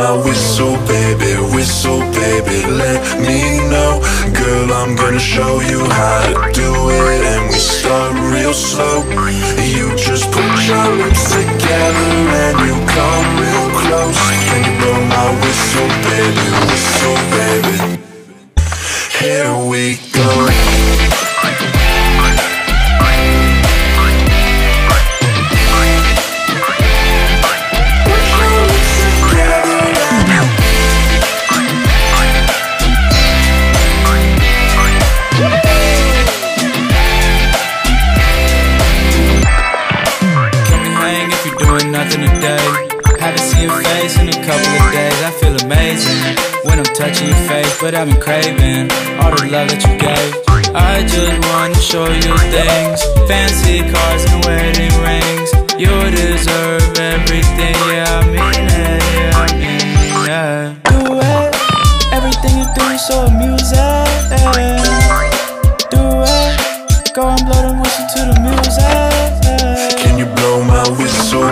my whistle, baby, let me know. Girl, I'm gonna show you how to do it, and we start real slow. You just put your lips together and you come real close. Can you blow my whistle, baby? Here we go. Nothing today. Haven't seen your face in a couple of days. I feel amazing when I'm touching your face, but I've been craving all the love that you gave. I just wanna show you things, fancy cars and wedding rings. You deserve everything, yeah, I mean it, yeah, I mean it, yeah. Do it, everything you do is so amusing. Do it, go and blow the whistle to the music. Can you blow my whistle,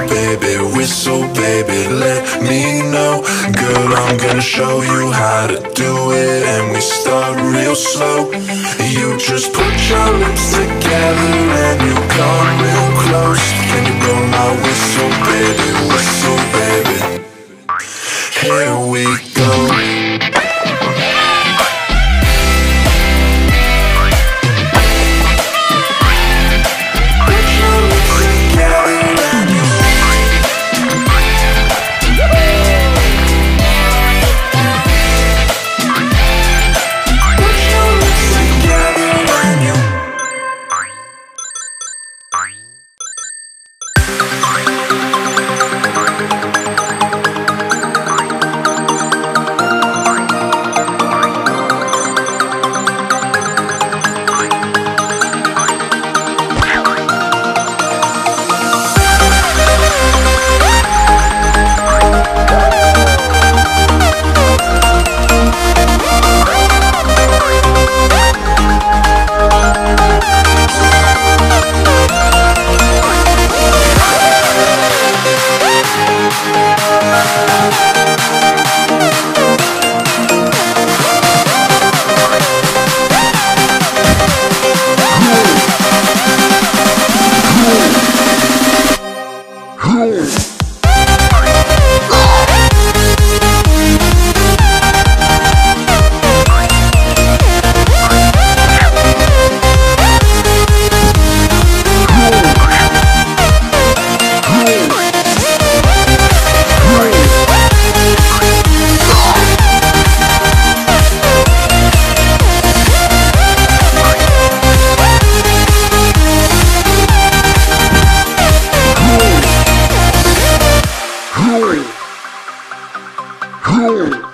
baby, let me know. Girl, I'm gonna show you how to do it, and we start real slow. You just put your lips together and you come real close. Can you blow my whistle, baby? Here we go. Holy.